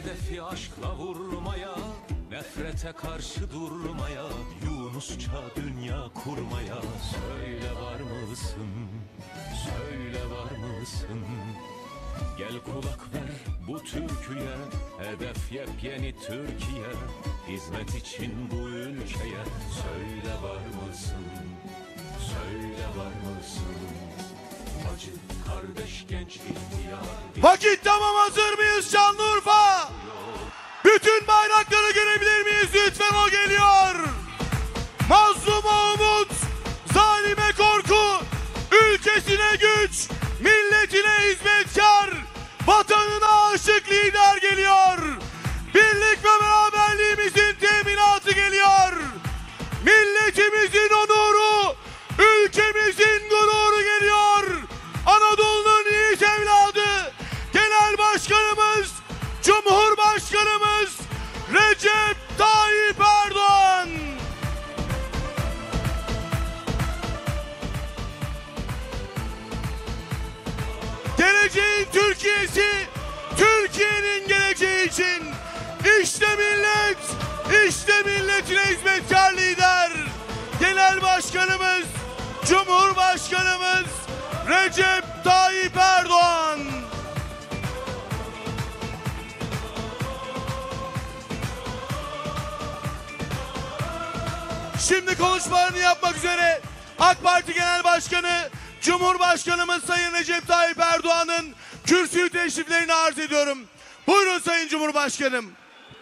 Hedefi aşkla vurmaya, nefrete karşı durmaya, Yunusça dünya kurmaya. Söyle var mısın, söyle var mısın? Gel kulak ver bu türküye, hedef yepyeni Türkiye, hizmet için bu ülkeye. Söyle var mısın, söyle var mısın? Acı, kardeş, genç, ihtiyar. Vakit tamam, hazır mıyız Şanlıurfa? Bütün bayrakları görebilir miyiz lütfen, o geliyor. Mazluma umut, zalime korku, ülkesine güç, milletine hizmetkar, vatanına aşık lider geliyor. Birlik ve beraberliğimizin teminatı geliyor. Milletimizin onuru, ülkemizin gururu geliyor. Anadolu'nun yiğit evladı, Genel Başkanımız, Cumhurbaşkanımız Recep Tayyip Erdoğan. Geleceğin Türkiye'si, Türkiye'nin geleceği için. İşte millet, işte milletine hizmetkar lider, Genel Başkanımız, Cumhurbaşkanımız Recep Tayyip Erdoğan. Şimdi konuşmalarını yapmak üzere AK Parti Genel Başkanı, Cumhurbaşkanımız Sayın Recep Tayyip Erdoğan'ın kürsüyü teşriflerini arz ediyorum. Buyurun Sayın Cumhurbaşkanım.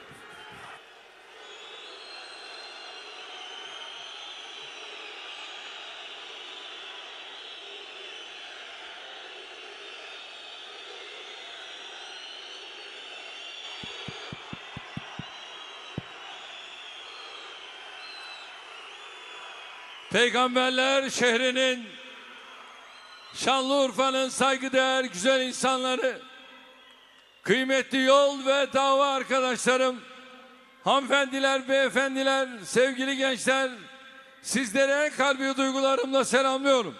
Peygamberler şehrinin, Şanlıurfa'nın saygıdeğer güzel insanları, kıymetli yol ve dava arkadaşlarım, hanımefendiler, beyefendiler, sevgili gençler, sizleri en kalbi duygularımla selamlıyorum.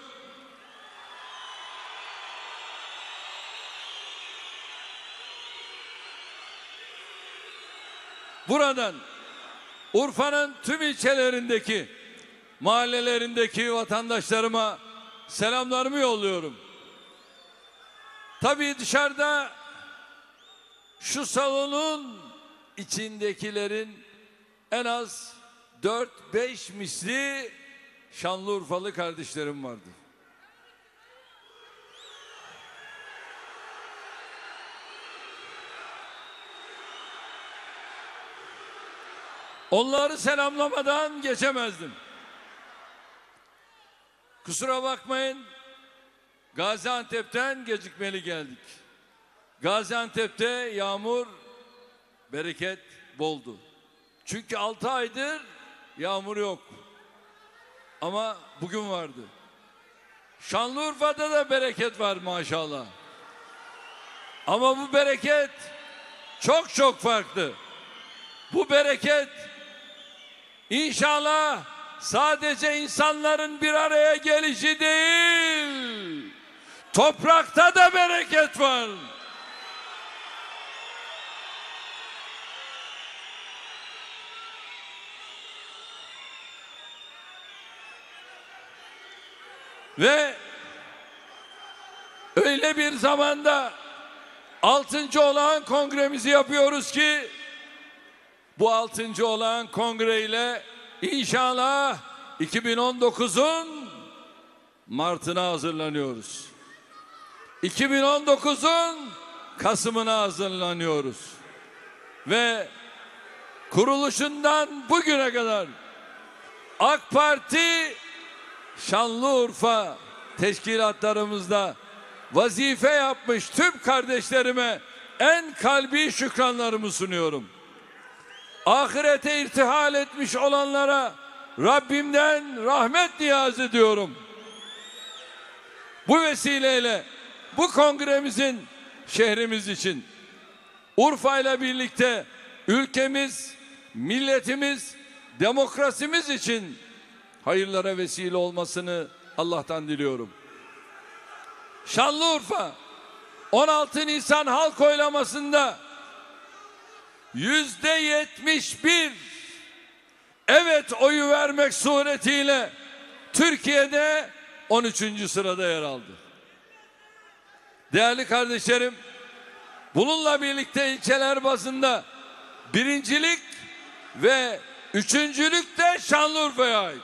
Buradan Urfa'nın tüm ilçelerindeki, mahallelerindeki vatandaşlarıma selamlarımı yolluyorum. Tabii dışarıda şu salonun içindekilerin en az 4-5 misli Şanlıurfalı kardeşlerim vardı. Onları selamlamadan geçemezdim. Kusura bakmayın, Gaziantep'ten gecikmeli geldik. Gaziantep'te yağmur, bereket boldu. Çünkü 6 aydır yağmur yok. Ama bugün vardı. Şanlıurfa'da da bereket var maşallah. Ama bu bereket çok çok farklı. Bu bereket İnşallah sadece insanların bir araya gelişi değil, toprakta da bereket var. Ve öyle bir zamanda 6. olağan kongremizi yapıyoruz ki, bu 6. olağan kongreyle inşallah 2019'un Mart'ına hazırlanıyoruz. 2019'un Kasım'ına hazırlanıyoruz. Ve kuruluşundan bugüne kadar AK Parti Şanlıurfa teşkilatlarımızda vazife yapmış tüm kardeşlerime en kalbi şükranlarımı sunuyorum. Ahirete irtihal etmiş olanlara Rabbimden rahmet niyaz ediyorum. Bu vesileyle bu kongremizin şehrimiz için, Urfa ile birlikte ülkemiz, milletimiz, demokrasimiz için hayırlara vesile olmasını Allah'tan diliyorum. Şanlıurfa 16 Nisan halk oylamasında %71 evet oyu vermek suretiyle Türkiye'de 13. sırada yer aldı. Değerli kardeşlerim, bununla birlikte ilçeler bazında birincilik ve üçüncülük de Şanlıurfa'ya ait.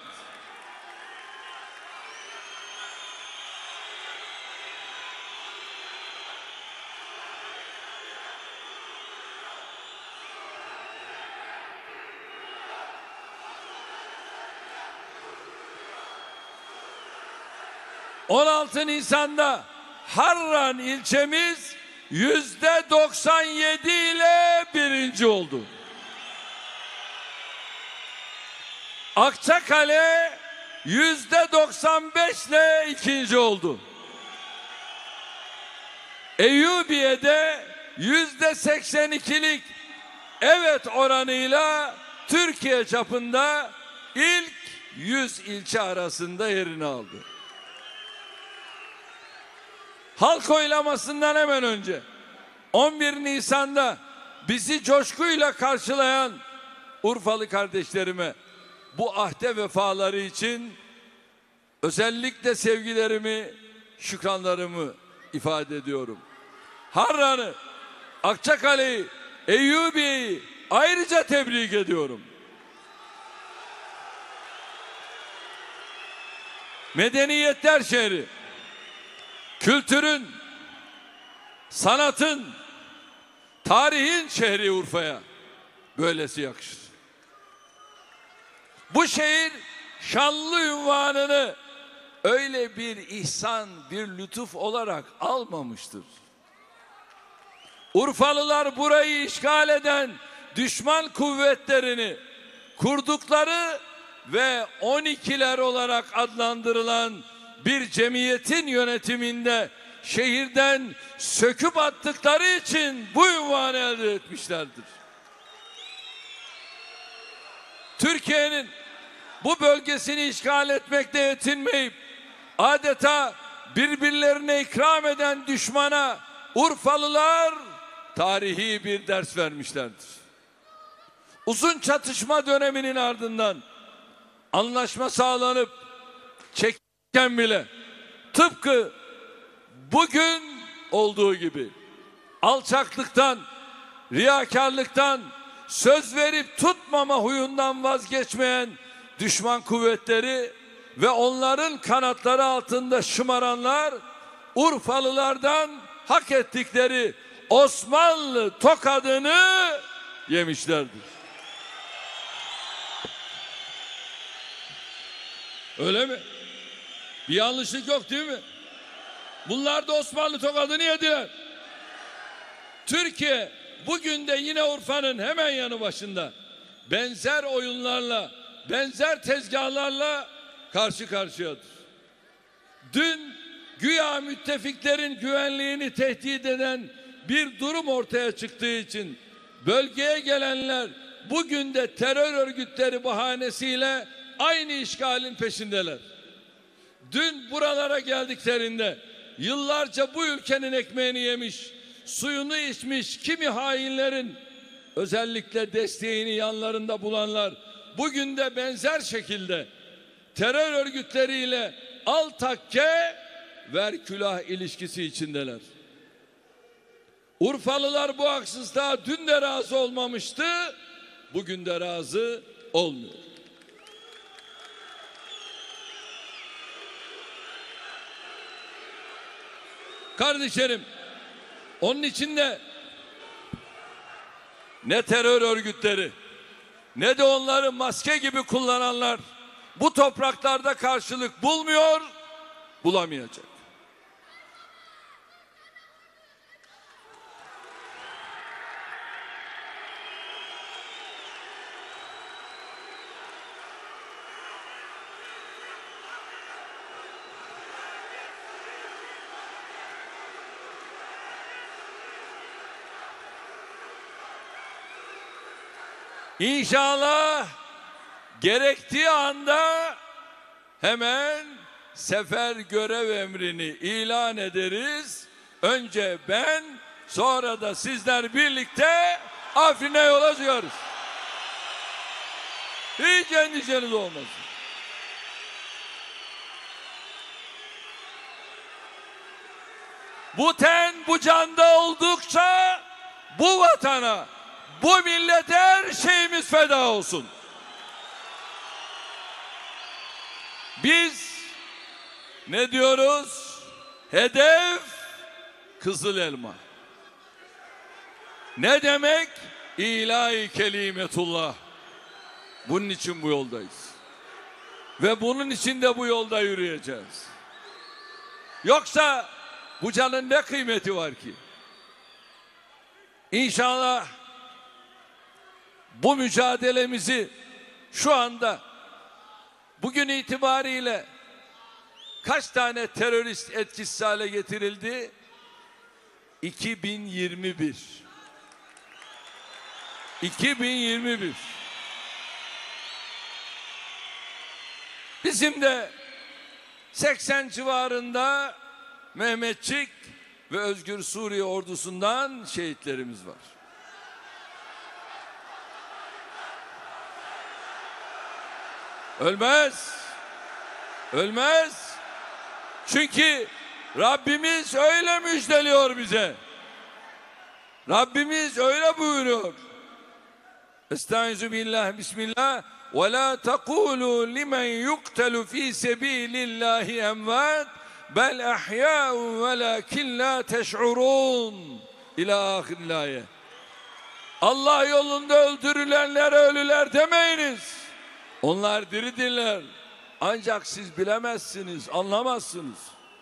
...16 Nisan'da Harran ilçemiz %97 ile birinci oldu. Akçakale %95 ile ikinci oldu. Eyyubiye'de %82'lik evet oranıyla Türkiye çapında ilk 100 ilçe arasında yerini aldı. Halk oylamasından hemen önce 11 Nisan'da bizi coşkuyla karşılayan Urfalı kardeşlerime bu ahde vefaları için özellikle sevgilerimi, şükranlarımı ifade ediyorum. Harran'ı, Akçakale'yi, Eyyubiye'yi ayrıca tebrik ediyorum. Medeniyetler şehri, kültürün, sanatın, tarihin şehri Urfa'ya böylesi yakışır. Bu şehir şanlı unvanını öyle bir ihsan, bir lütuf olarak almamıştır. Urfalılar burayı işgal eden düşman kuvvetlerini kurdukları ve 12'ler olarak adlandırılan bir cemiyetin yönetiminde şehirden söküp attıkları için bu unvanı elde etmişlerdir. Türkiye'nin bu bölgesini işgal etmekle yetinmeyip adeta birbirlerine ikram eden düşmana Urfalılar tarihi bir ders vermişlerdir. Uzun çatışma döneminin ardından anlaşma sağlanıp çekilen bile tıpkı bugün olduğu gibi alçaklıktan, riyakarlıktan, söz verip tutmama huyundan vazgeçmeyen düşman kuvvetleri ve onların kanatları altında şımaranlar Urfalılardan hak ettikleri Osmanlı tokadını yemişlerdir. Öyle mi? Bir yanlışlık yok değil mi? Bunlar da Osmanlı tokadını yediler. Türkiye bugün de yine Urfa'nın hemen yanı başında benzer oyunlarla, benzer tezgahlarla karşı karşıyadır. Dün güya müttefiklerin güvenliğini tehdit eden bir durum ortaya çıktığı için bölgeye gelenler bugün de terör örgütleri bahanesiyle aynı işgalin peşindeler. Dün buralara geldiklerinde yıllarca bu ülkenin ekmeğini yemiş, suyunu içmiş kimi hainlerin özellikle desteğini yanlarında bulanlar bugün de benzer şekilde terör örgütleriyle al takke ver külah ilişkisi içindeler. Urfalılar bu haksızlığa dün de razı olmamıştı, bugün de razı olmuyor. Kardeşlerim, onun için de ne terör örgütleri ne de onları maske gibi kullananlar bu topraklarda karşılık bulmuyor, bulamayacak. İnşallah gerektiği anda hemen sefer görev emrini ilan ederiz. Önce ben, sonra da sizler birlikte Afrin'e yola çıkarız. Hiç endişeniz olmasın. Bu ten bu canda oldukça bu vatana, bu millete her şeyimiz feda olsun. Biz ne diyoruz? Hedef Kızıl Elma. Ne demek? İlahi kelimetullah. Bunun için bu yoldayız. Ve bunun için de bu yolda yürüyeceğiz. Yoksa bu canın ne kıymeti var ki? İnşallah bu mücadelemizi şu anda bugün itibariyle kaç tane terörist etkisiz hale getirildi? 2021. 2021. Bizim de 80 civarında Mehmetçik ve Özgür Suriye ordusundan şehitlerimiz var. Ölmez. Ölmez. Çünkü Rabbimiz öyle müjdeliyor bize. Rabbimiz öyle buyuruyor. Estaizu billah, bismillah. Ve la tekulu limen yuktelu fi sebilillahi emvat bel ahya'un velakin la teş'urun. İlâ ahiril ayet. Allah yolunda öldürülenlere ölüler demeyiniz. Onlar diridirler. Ancak siz bilemezsiniz, anlamazsınız.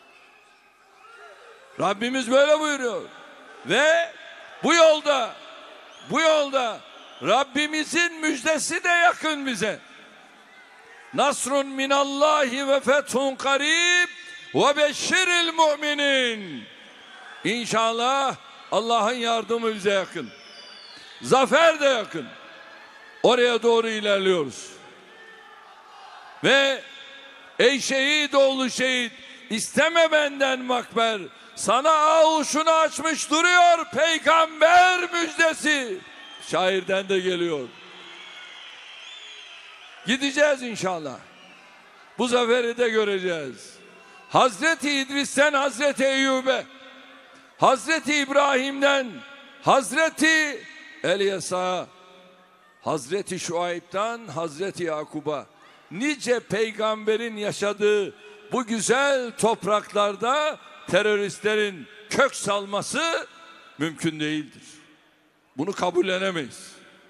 Rabbimiz böyle buyuruyor. Ve bu yolda Rabbimizin müjdesi de yakın bize. Nasrun minallahi ve fethun karib ve beşşiril müminin. İnşallah Allah'ın yardımı bize yakın. Zafer de yakın. Oraya doğru ilerliyoruz. Ve ey şehit oğlu şehit, isteme benden makber. Sana avuşunu açmış duruyor peygamber müjdesi. Şairden de geliyor. Gideceğiz inşallah. Bu zaferi de göreceğiz. Hazreti İdris'ten Hazreti Eyyub'e, Hazreti İbrahim'den Hazreti Elyas'a, Hazreti Şuayb'tan Hazreti Yakub'a, nice peygamberin yaşadığı bu güzel topraklarda teröristlerin kök salması mümkün değildir. Bunu kabullenemeyiz.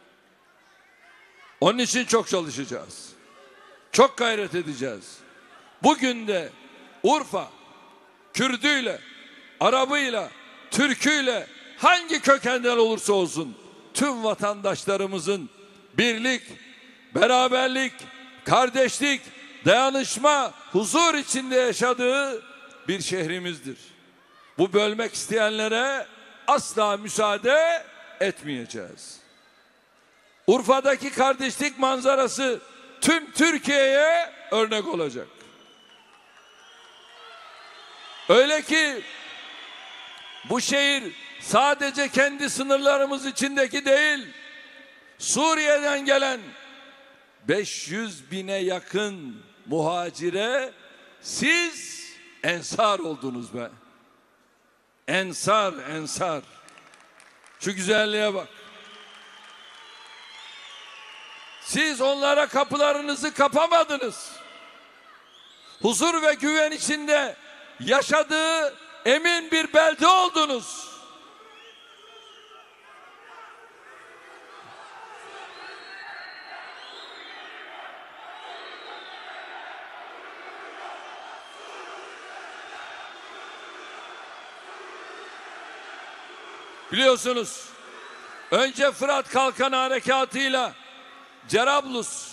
Onun için çok çalışacağız. Çok gayret edeceğiz. Bugün de Urfa, Kürdüyle, Arabıyla, Türküyle, hangi kökenden olursa olsun tüm vatandaşlarımızın birlik, beraberlik, kardeşlik, dayanışma, huzur içinde yaşadığı bir şehrimizdir. Bu bölmek isteyenlere asla müsaade etmeyeceğiz. Urfa'daki kardeşlik manzarası tüm Türkiye'ye örnek olacak. Öyle ki bu şehir sadece kendi sınırlarımız içindeki değil, Suriye'den gelen 500 bine yakın muhacire siz ensar oldunuz be. Ensar, ensar. Şu güzelliğe bak. Siz onlara kapılarınızı kapamadınız. Huzur ve güven içinde yaşadığı emin bir belde oldunuz. Biliyorsunuz, önce Fırat Kalkanı Harekatı'yla Cerablus,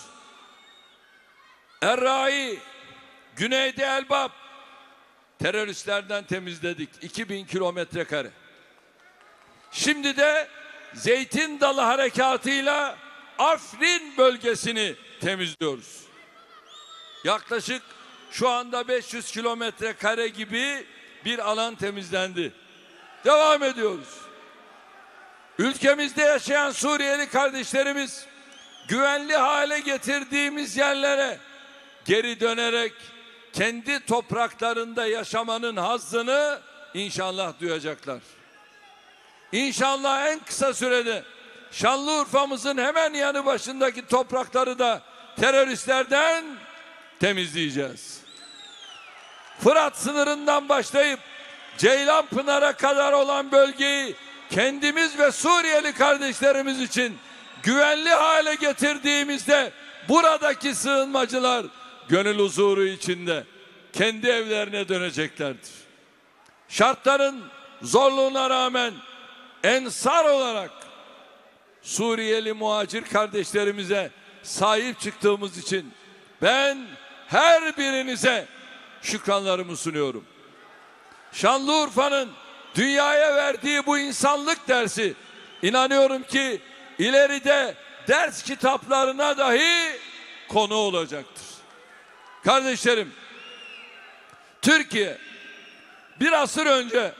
Errai, Güneyde Elbap teröristlerden temizledik. 2000 kilometre kare. Şimdi de Zeytin Dalı Harekatı'yla Afrin bölgesini temizliyoruz. Yaklaşık şu anda 500 kilometre kare gibi bir alan temizlendi. Devam ediyoruz. ülkemizde yaşayan Suriyeli kardeşlerimiz güvenli hale getirdiğimiz yerlere geri dönerek kendi topraklarında yaşamanın hazzını inşallah duyacaklar. İnşallah en kısa sürede Şanlıurfa'mızın hemen yanı başındaki toprakları da teröristlerden temizleyeceğiz. Fırat sınırından başlayıp Ceylanpınar'a kadar olan bölgeyi kendimiz ve Suriyeli kardeşlerimiz için güvenli hale getirdiğimizde buradaki sığınmacılar gönül huzuru içinde kendi evlerine döneceklerdir. Şartların zorluğuna rağmen ensar olarak Suriyeli muhacir kardeşlerimize sahip çıktığımız için ben her birinize şükranlarımı sunuyorum. Şanlıurfa'nın dünyaya verdiği bu insanlık dersi inanıyorum ki ileride ders kitaplarına dahi konu olacaktır. Kardeşlerim, Türkiye bir asır önce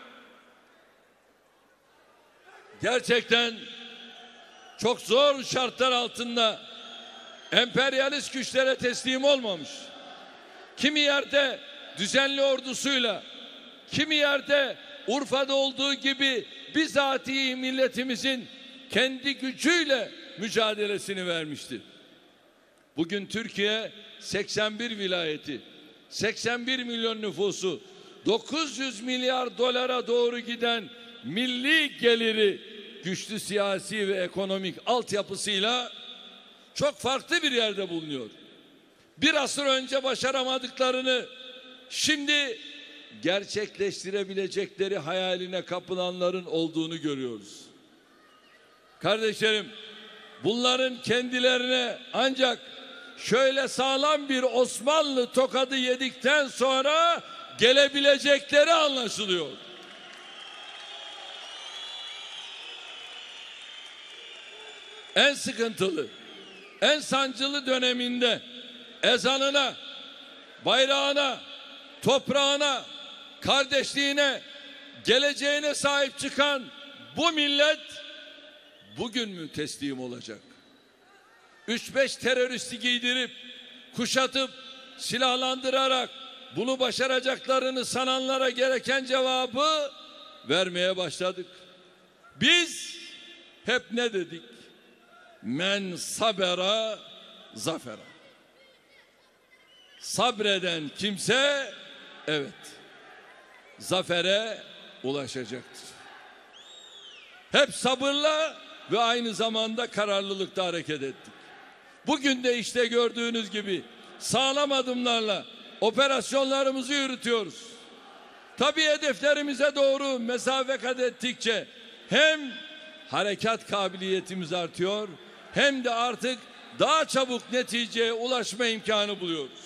gerçekten çok zor şartlar altında emperyalist güçlere teslim olmamış. Kimi yerde düzenli ordusuyla, kimi yerde Urfa'da olduğu gibi bizatihi milletimizin kendi gücüyle mücadelesini vermişti. Bugün Türkiye 81 vilayeti, 81 milyon nüfusu, 900 milyar dolara doğru giden milli geliri, güçlü siyasi ve ekonomik altyapısıyla çok farklı bir yerde bulunuyor. Bir asır önce başaramadıklarını şimdi gerçekleştirebilecekleri hayaline kapılanların olduğunu görüyoruz. Kardeşlerim, bunların kendilerine ancak şöyle sağlam bir Osmanlı tokadı yedikten sonra gelebilecekleri anlaşılıyor. En sıkıntılı, en sancılı döneminde ezanına, bayrağına, toprağına, kardeşliğine, geleceğine sahip çıkan bu millet bugün mü teslim olacak? 3-5 teröristi giydirip, kuşatıp, silahlandırarak bunu başaracaklarını sananlara gereken cevabı vermeye başladık. Biz hep ne dedik? Men sabera zafera. Sabreden kimse evet zafere ulaşacaktır. Hep sabırla ve aynı zamanda kararlılıkta hareket ettik. Bugün de işte gördüğünüz gibi sağlam adımlarla operasyonlarımızı yürütüyoruz. Tabii hedeflerimize doğru mesafe kat ettikçe hem harekat kabiliyetimiz artıyor hem de artık daha çabuk neticeye ulaşma imkanı buluyoruz.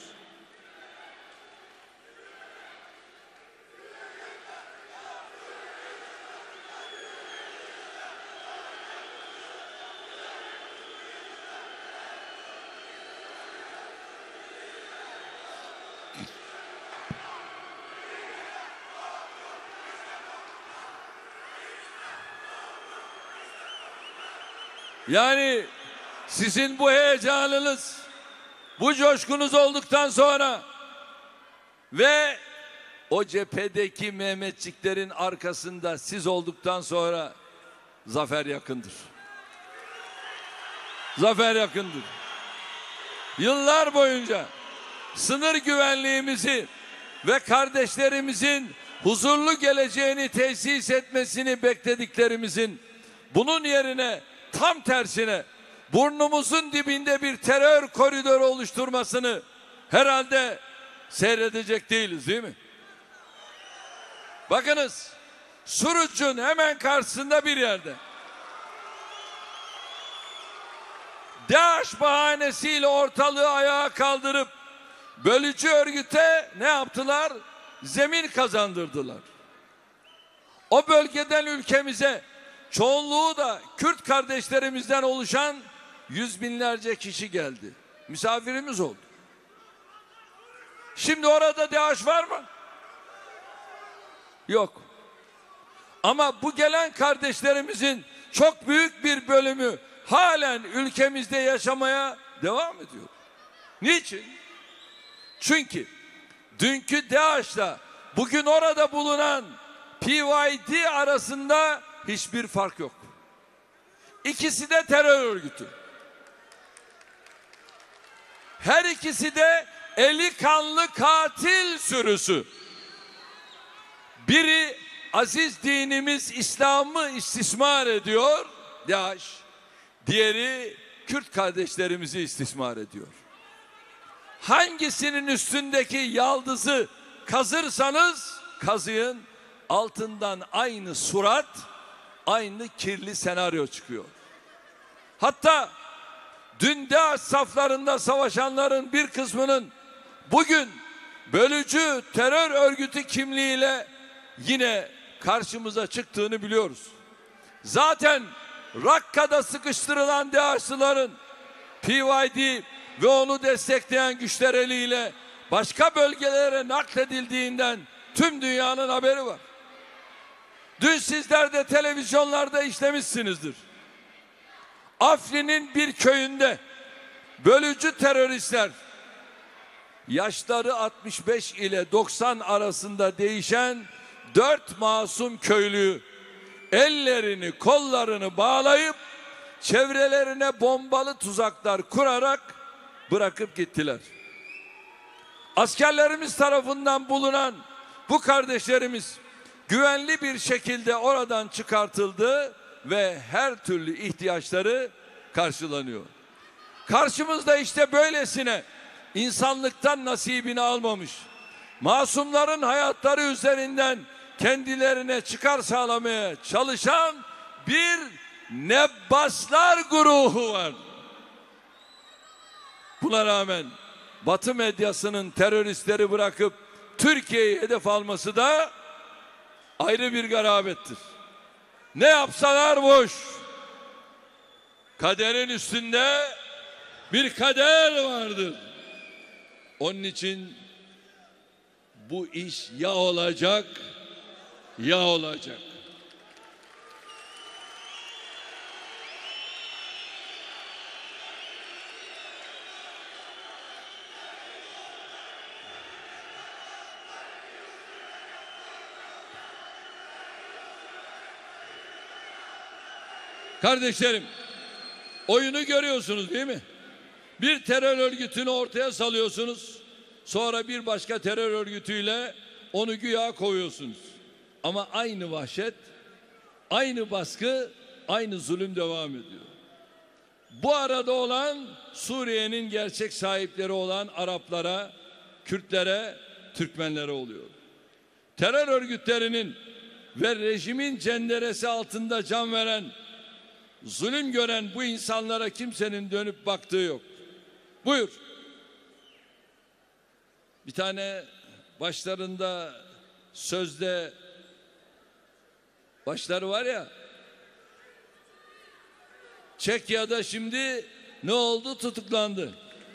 Yani sizin bu heyecanınız, bu coşkunuz olduktan sonra ve o cephedeki Mehmetçiklerin arkasında siz olduktan sonra zafer yakındır. Zafer yakındır. Yıllar boyunca sınır güvenliğimizi ve kardeşlerimizin huzurlu geleceğini tesis etmesini beklediklerimizin bunun yerine tam tersine burnumuzun dibinde bir terör koridoru oluşturmasını herhalde seyredecek değiliz, değil mi? Bakınız, Suruç'un hemen karşısında bir yerde DAEŞ bahanesiyle ortalığı ayağa kaldırıp bölücü örgüte ne yaptılar? Zemin kazandırdılar. O bölgeden ülkemize çoğunluğu da Kürt kardeşlerimizden oluşan yüz binlerce kişi geldi. Misafirimiz oldu. Şimdi orada DAEŞ var mı? Yok. Ama bu gelen kardeşlerimizin çok büyük bir bölümü halen ülkemizde yaşamaya devam ediyor. Niçin? Çünkü dünkü DAEŞ'la bugün orada bulunan PYD arasında hiçbir fark yok. İkisi de terör örgütü. Her ikisi de eli kanlı katil sürüsü. Biri aziz dinimiz İslam'ı istismar ediyor, DAEŞ. Diğeri Kürt kardeşlerimizi istismar ediyor. Hangisinin üstündeki yaldızı kazırsanız kazıyın, altından aynı surat, aynı kirli senaryo çıkıyor. Hatta dün DAEŞ saflarında savaşanların bir kısmının bugün bölücü terör örgütü kimliğiyle yine karşımıza çıktığını biliyoruz. Zaten Rakka'da sıkıştırılan DAEŞ'lıların PYD ve onu destekleyen güçler eliyle başka bölgelere nakledildiğinden tüm dünyanın haberi var. Dün sizler de televizyonlarda izlemişsinizdir. Afrin'in bir köyünde bölücü teröristler yaşları 65 ile 90 arasında değişen 4 masum köylüyü ellerini kollarını bağlayıp çevrelerine bombalı tuzaklar kurarak bırakıp gittiler. Askerlerimiz tarafından bulunan bu kardeşlerimiz güvenli bir şekilde oradan çıkartıldı ve her türlü ihtiyaçları karşılanıyor. Karşımızda işte böylesine insanlıktan nasibini almamış, masumların hayatları üzerinden kendilerine çıkar sağlamaya çalışan bir nebbaslar grubu var. Buna rağmen Batı medyasının teröristleri bırakıp Türkiye'yi hedef alması da ayrı bir garabettir. Ne yapsalar boş. Kaderin üstünde bir kader vardır. Onun için bu iş ya olacak ya olacak. Kardeşlerim, oyunu görüyorsunuz değil mi? Bir terör örgütünü ortaya salıyorsunuz. Sonra bir başka terör örgütüyle onu güya koyuyorsunuz. Ama aynı vahşet, aynı baskı, aynı zulüm devam ediyor. Bu arada olan Suriye'nin gerçek sahipleri olan Araplara, Kürtlere, Türkmenlere oluyor. Terör örgütlerinin ve rejimin cenderesi altında can veren, zulüm gören bu insanlara kimsenin dönüp baktığı yok. Buyur. Bir tane başlarında sözde başları var ya, Çekya'da şimdi ne oldu? Tutuklandı.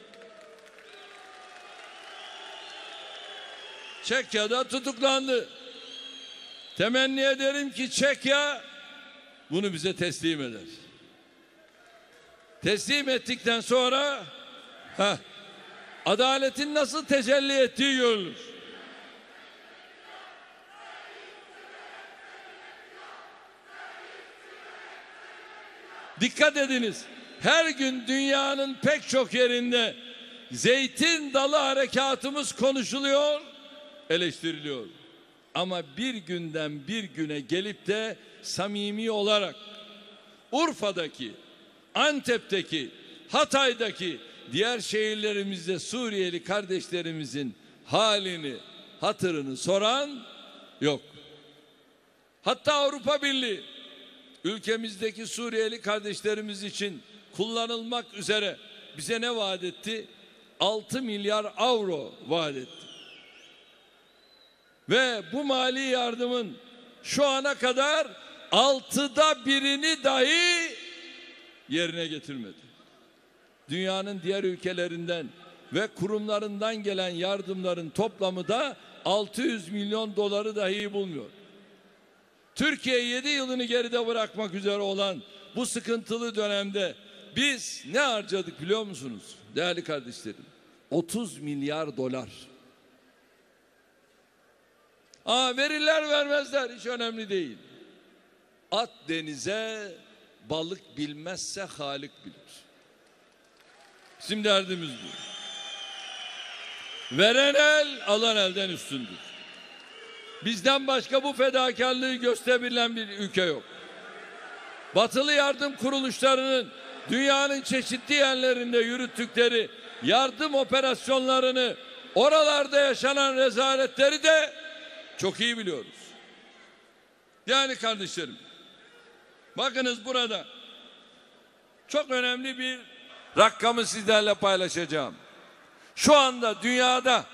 Çekya'da tutuklandı. Temenni ederim ki Çekya bunu bize teslim eder. Teslim ettikten sonra adaletin nasıl tecelli ettiği görülür. Dikkat ediniz. Her gün dünyanın pek çok yerinde zeytin dalı harekatımız konuşuluyor, eleştiriliyor. Ama bir günden bir güne gelip de samimi olarak Urfa'daki, Antep'teki, Hatay'daki diğer şehirlerimizde Suriyeli kardeşlerimizin halini, hatırını soran yok. Hatta Avrupa Birliği ülkemizdeki Suriyeli kardeşlerimiz için kullanılmak üzere bize ne vaat etti? 6 milyar avro vaat etti. Ve bu mali yardımın şu ana kadar 6'da birini dahi yerine getirmedi. Dünyanın diğer ülkelerinden ve kurumlarından gelen yardımların toplamı da 600 milyon doları dahi bulmuyor. Türkiye 7 yılını geride bırakmak üzere olan bu sıkıntılı dönemde biz ne harcadık biliyor musunuz? Değerli kardeşlerim, 30 milyar dolar. Verirler vermezler hiç önemli değil. At denize, balık bilmezse Halik bilir. Bizim derdimiz bu. Veren el, alan elden üstündür. Bizden başka bu fedakarlığı gösterebilen bir ülke yok. Batılı yardım kuruluşlarının dünyanın çeşitli yerlerinde yürüttükleri yardım operasyonlarını, oralarda yaşanan rezaletleri de çok iyi biliyoruz. Yani kardeşlerim, bakınız burada çok önemli bir rakamı sizlerle paylaşacağım. Şu anda dünyada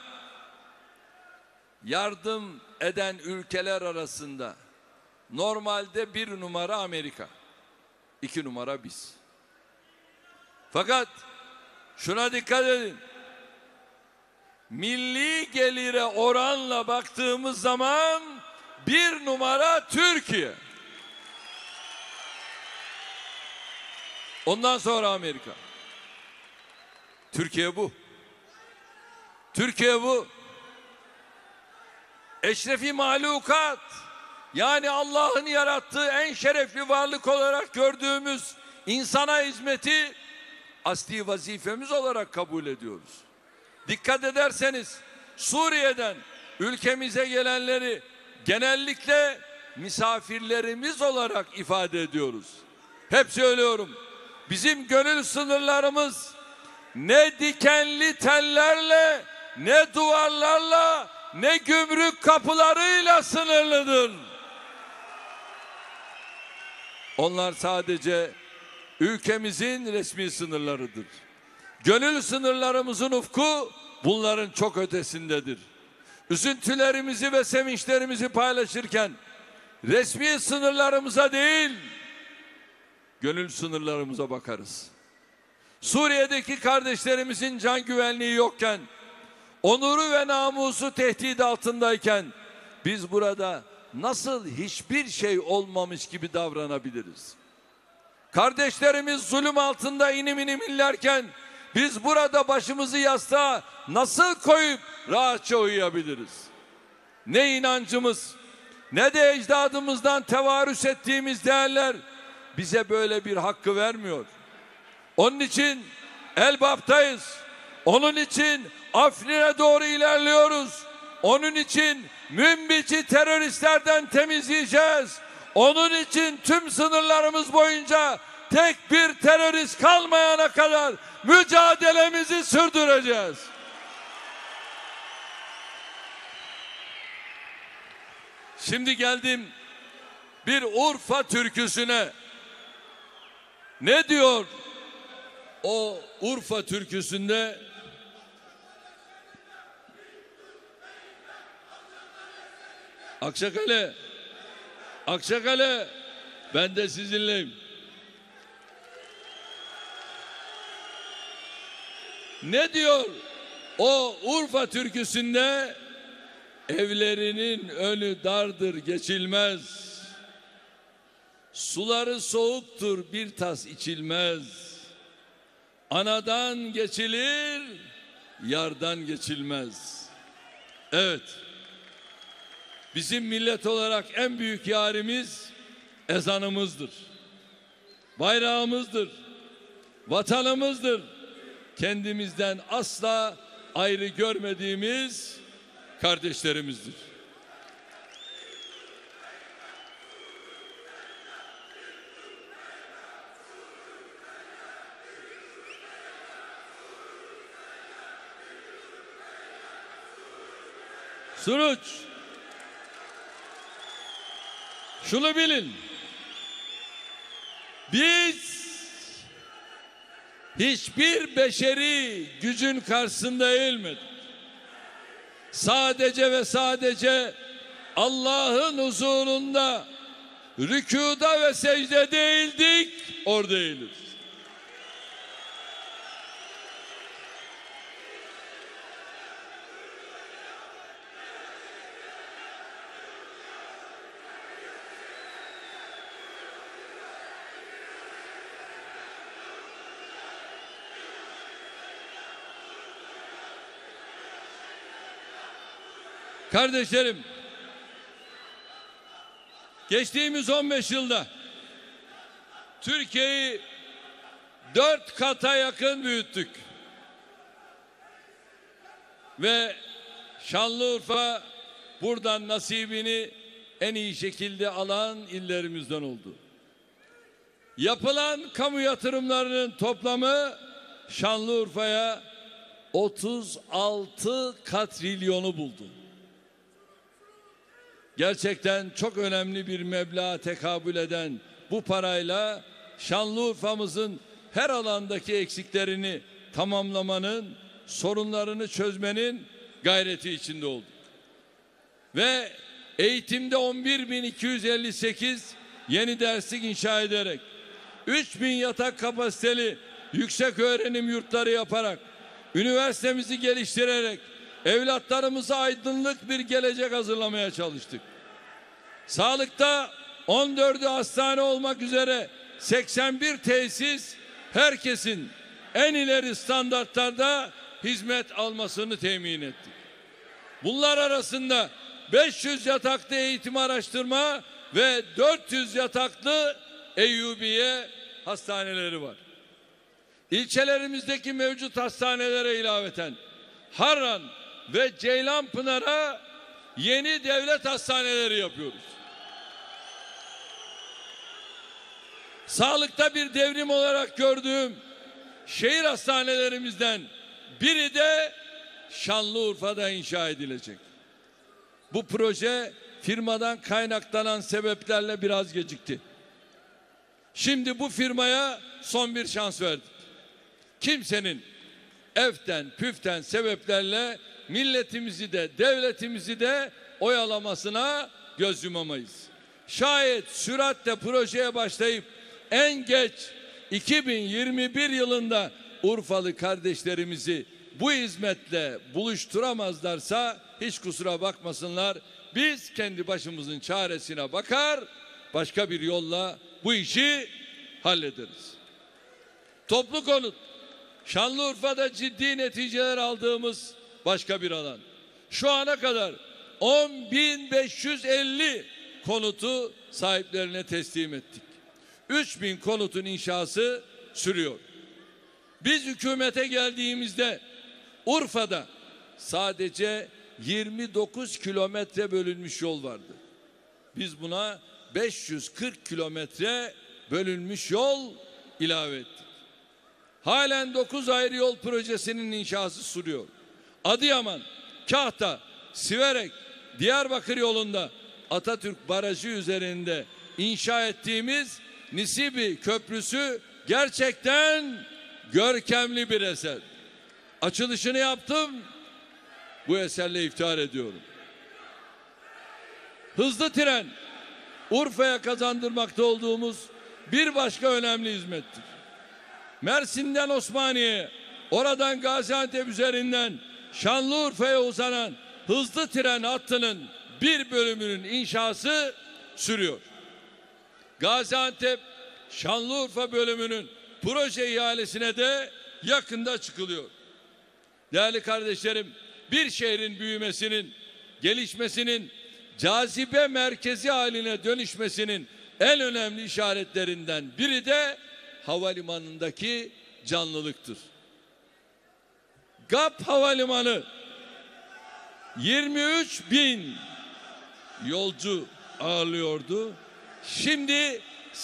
yardım eden ülkeler arasında normalde 1 numara Amerika, 2 numara biz. Fakat şuna dikkat edin. Milli gelire oranla baktığımız zaman 1 numara Türkiye. Ondan sonra Amerika. Türkiye bu. Türkiye bu. Eşrefi mahlukat, yani Allah'ın yarattığı en şerefli varlık olarak gördüğümüz insana hizmeti asli vazifemiz olarak kabul ediyoruz. Dikkat ederseniz Suriye'den ülkemize gelenleri genellikle misafirlerimiz olarak ifade ediyoruz. Hep söylüyorum, bizim gönül sınırlarımız ne dikenli tellerle, ne duvarlarla, ne gümrük kapılarıyla sınırlıdır. Onlar sadece ülkemizin resmi sınırlarıdır. Gönül sınırlarımızın ufku bunların çok ötesindedir. Üzüntülerimizi ve sevinçlerimizi paylaşırken resmi sınırlarımıza değil, gönül sınırlarımıza bakarız. Suriye'deki kardeşlerimizin can güvenliği yokken, onuru ve namusu tehdit altındayken biz burada nasıl hiçbir şey olmamış gibi davranabiliriz? Kardeşlerimiz zulüm altında inim inim inlerken biz burada başımızı yastığa nasıl koyup rahatça uyuyabiliriz? Ne inancımız ne de ecdadımızdan tevarüs ettiğimiz değerler bize böyle bir hakkı vermiyor. Onun için Elbap'tayız. Onun için Afrin'e doğru ilerliyoruz. Onun için Münbiç'i teröristlerden temizleyeceğiz. Onun için tüm sınırlarımız boyunca tek bir terörist kalmayana kadar mücadelemizi sürdüreceğiz. Şimdi geldim bir Urfa türküsüne. Ne diyor o Urfa türküsünde? Akçakale, Akçakale, ben de sizinleyim. Ne diyor o Urfa türküsünde? Evlerinin önü dardır geçilmez, suları soğuktur bir tas içilmez. Anadan geçilir, yardan geçilmez. Evet, bizim millet olarak en büyük yarimiz ezanımızdır, bayrağımızdır, vatanımızdır. Kendimizden asla ayrı görmediğimiz kardeşlerimizdir. Suruç, şunu bilin, biz hiçbir beşeri gücün karşısında eğilmedik. Sadece ve sadece Allah'ın huzurunda rükuda ve secde değildik, orada eğiliriz. Kardeşlerim, geçtiğimiz 15 yılda Türkiye'yi 4 kata yakın büyüttük. Ve Şanlıurfa buradan nasibini en iyi şekilde alan illerimizden oldu. Yapılan kamu yatırımlarının toplamı Şanlıurfa'ya 36 katrilyonu buldu. Gerçekten çok önemli bir meblağa tekabül eden bu parayla Şanlıurfa'mızın her alandaki eksiklerini tamamlamanın, sorunlarını çözmenin gayreti içinde olduk. Ve eğitimde 11.258 yeni derslik inşa ederek, 3.000 yatak kapasiteli yüksek öğrenim yurtları yaparak, üniversitemizi geliştirerek, evlatlarımıza aydınlık bir gelecek hazırlamaya çalıştık. Sağlıkta 14'ü hastane olmak üzere 81 tesis, herkesin en ileri standartlarda hizmet almasını temin ettik. Bunlar arasında 500 yataklı eğitim araştırma ve 400 yataklı Eyyubiye hastaneleri var. İlçelerimizdeki mevcut hastanelere ilaveten Harran ve Ceylanpınar'a yeni devlet hastaneleri yapıyoruz. Sağlıkta bir devrim olarak gördüğüm şehir hastanelerimizden biri de Şanlıurfa'da inşa edilecek. Bu proje firmadan kaynaklanan sebeplerle biraz gecikti. Şimdi bu firmaya son bir şans verdik. Kimsenin eften püften sebeplerle milletimizi de devletimizi de oyalamasına göz yumamayız. Şayet süratle projeye başlayıp en geç 2021 yılında Urfalı kardeşlerimizi bu hizmetle buluşturamazlarsa hiç kusura bakmasınlar. Biz kendi başımızın çaresine bakar, başka bir yolla bu işi hallederiz. Toplu konut, Şanlıurfa'da ciddi neticeler aldığımız başka bir alan. Şu ana kadar 10.550 konutu sahiplerine teslim ettik. 3.000 konutun inşası sürüyor. Biz hükümete geldiğimizde Urfa'da sadece 29 kilometre bölünmüş yol vardı. Biz buna 540 kilometre bölünmüş yol ilave ettik. Halen 9 ayrı yol projesinin inşası sürüyor. Adıyaman, Kahta, Siverek, Diyarbakır yolunda Atatürk Barajı üzerinde inşa ettiğimiz Nisibi Köprüsü gerçekten görkemli bir eser. Açılışını yaptım. Bu eserle iftihar ediyorum. Hızlı tren Urfa'ya kazandırmakta olduğumuz bir başka önemli hizmettir. Mersin'den Osmaniye'ye, oradan Gaziantep üzerinden Şanlıurfa'ya uzanan hızlı tren hattının bir bölümünün inşası sürüyor. Gaziantep Şanlıurfa bölümünün proje ihalesine de yakında çıkılıyor. Değerli kardeşlerim, bir şehrin büyümesinin, gelişmesinin, cazibe merkezi haline dönüşmesinin en önemli işaretlerinden biri de havalimanındaki canlılıktır. GAP Havalimanı 23.000 yolcu ağırlıyordu. Şimdi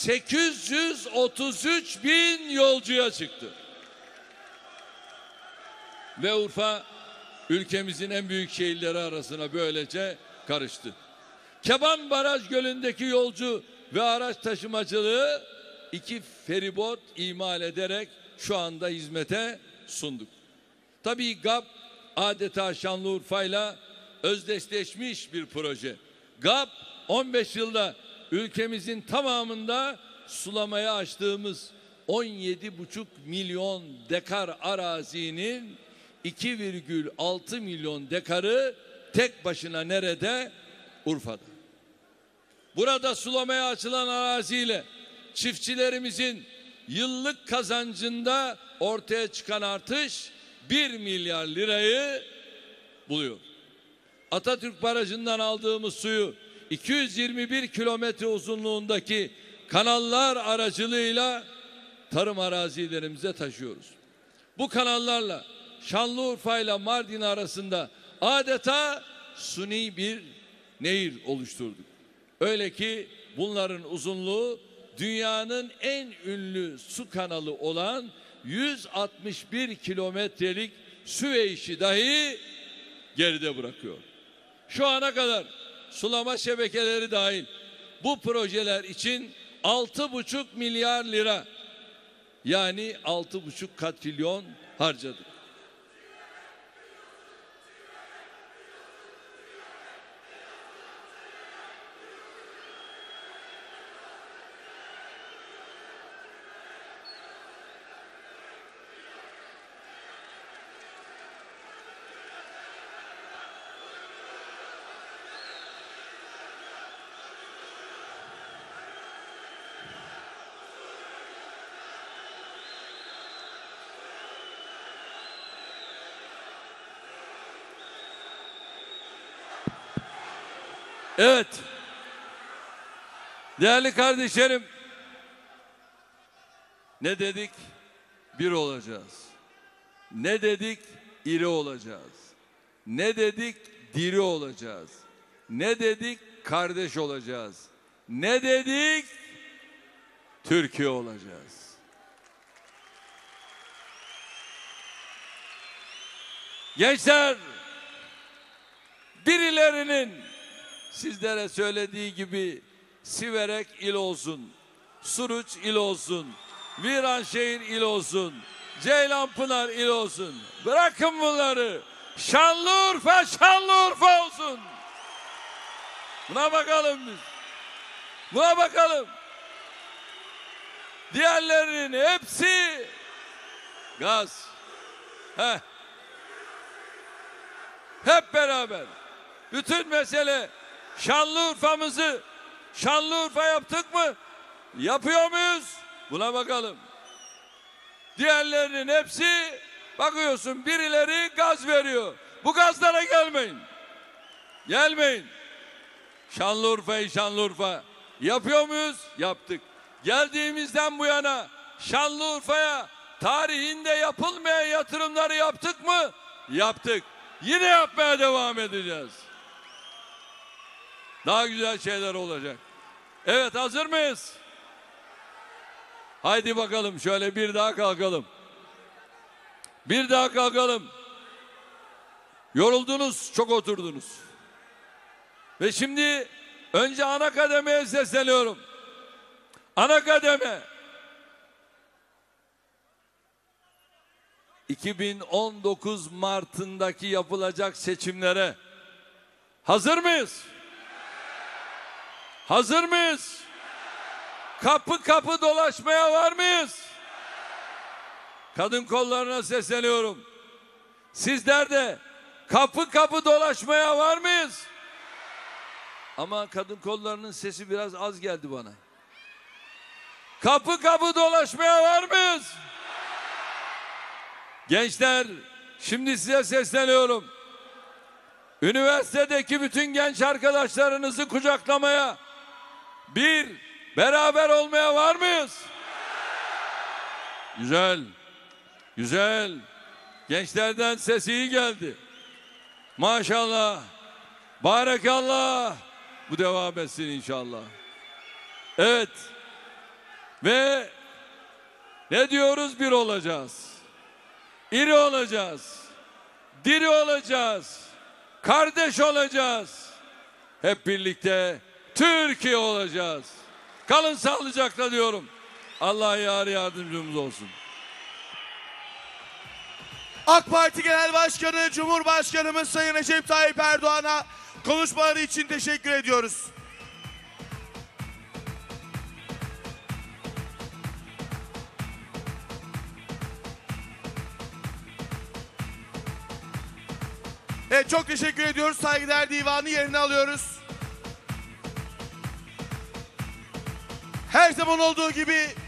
833.000 yolcuya çıktı. Ve Urfa ülkemizin en büyük şehirleri arasına böylece karıştı. Keban Baraj Gölü'ndeki yolcu ve araç taşımacılığı 2 feribot imal ederek şu anda hizmete sunduk. Tabii GAP adeta Şanlıurfa'yla özdeşleşmiş bir proje. GAP 15 yılda ülkemizin tamamında sulamaya açtığımız 17,5 milyon dekar arazinin 2,6 milyon dekarı tek başına nerede? Urfa'da. Burada sulamaya açılan araziyle çiftçilerimizin yıllık kazancında ortaya çıkan artış 1 milyar lirayı buluyor. Atatürk Barajı'ndan aldığımız suyu 221 kilometre uzunluğundaki kanallar aracılığıyla tarım arazilerimize taşıyoruz. Bu kanallarla Şanlıurfa ile Mardin arasında adeta suni bir nehir oluşturduk. Öyle ki bunların uzunluğu dünyanın en ünlü su kanalı olan 161 kilometrelik Süveyş'i dahi geride bırakıyor. Şu ana kadar sulama şebekeleri dahil bu projeler için 6,5 milyar lira, yani 6,5 katrilyon harcadık. Evet. Değerli kardeşlerim, ne dedik? Bir olacağız. Ne dedik? İri olacağız. Ne dedik? Diri olacağız. Ne dedik? Kardeş olacağız. Ne dedik? Türkiye olacağız. Gençler, birilerinin sizlere söylediği gibi Siverek il olsun, Suruç il olsun, Viranşehir il olsun, Ceylanpınar il olsun. Bırakın bunları. Şanlıurfa, Şanlıurfa olsun. Buna bakalım biz. Buna bakalım. Diğerlerinin hepsi gaz. Hep beraber. Bütün mesele Şanlıurfa'mızı Şanlıurfa yaptık mı? Yapıyor muyuz? Buna bakalım. Diğerlerinin hepsi, bakıyorsun birileri gaz veriyor. Bu gazlara gelmeyin. Gelmeyin. Şanlıurfa'yı Şanlıurfa yapıyor muyuz? Yaptık. Geldiğimizden bu yana Şanlıurfa'ya tarihinde yapılmayan yatırımları yaptık mı? Yaptık. Yine yapmaya devam edeceğiz. Daha güzel şeyler olacak. Evet, hazır mıyız? Haydi bakalım, şöyle bir daha kalkalım. Bir daha kalkalım. Yoruldunuz, çok oturdunuz. Ve şimdi önce ana kademeye sesleniyorum. Ana kademe. 2019 Mart'ındaki yapılacak seçimlere hazır mıyız? Hazır mıyız? Kapı kapı dolaşmaya var mıyız? Kadın kollarına sesleniyorum. Sizler de kapı kapı dolaşmaya var mıyız? Ama kadın kollarının sesi biraz az geldi bana. Kapı kapı dolaşmaya var mıyız? Gençler, şimdi size sesleniyorum. Üniversitedeki bütün genç arkadaşlarınızı kucaklamaya, beraber olmaya var mıyız? Güzel, güzel. Gençlerden ses iyi geldi. Maşallah, barekallah. Bu devam etsin inşallah. Evet. Ve ne diyoruz? Bir olacağız. İri olacağız. Diri olacağız. Kardeş olacağız. Hep birlikte Türkiye olacağız. Kalın sağlıcakla diyorum. Allah yar yardımcımız olsun. AK Parti Genel Başkanı Cumhurbaşkanımız Sayın Recep Tayyip Erdoğan'a konuşmaları için teşekkür ediyoruz. Evet, çok teşekkür ediyoruz. Saygıdeğer Divanı yerine alıyoruz. Her zaman olduğu gibi